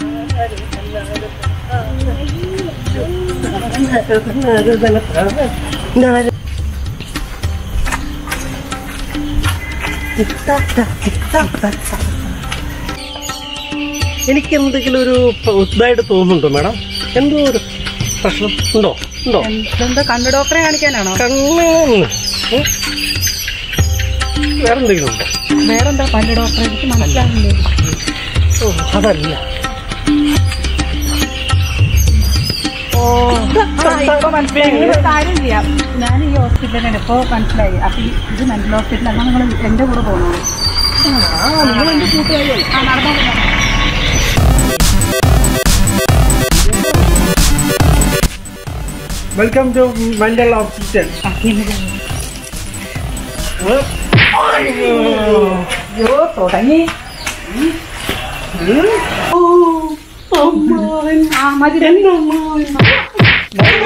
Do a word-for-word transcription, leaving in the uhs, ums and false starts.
എനിക്ക് എന്തെങ്കിലും ഒരു ഇതായിട്ട് തോന്നുന്നുണ്ടോ മാഡം? എന്തോ ഒരു പ്രശ്നം ഉണ്ടോ? ഉണ്ടോ? എന്താ കണ്ണ് ഡോക്ടറെ കാണിക്കാനാണോ? കണ്ണ് വേറെന്തെങ്കിലും ഉണ്ടോ? വേറെന്താ പല്ല് ഡോക്ടറെ? എനിക്ക് മനസ്സിലാവില്ലേ. ഓ അതല്ല. ഓ ഇപ്പൊ മനസ്സിലായി. കാര്യം ചെയ്യാം, ഞാൻ ഈ ഹോസ്പിറ്റലിലാണ് ഇപ്പൊ മനസ്സിലായി. അപ്പൊ ഇത് മെന്റൽ ഹോസ്പിറ്റലാണ്. നിങ്ങൾ എന്റെ കൂടെ പോകുന്നത്? നിങ്ങൾ എന്റെ കൂട്ടുകാരിയല്ലേ? ആ നടന്നോ. Welcome to mental hospital. അയ്യോ തുടങ്ങി. ആ മതി.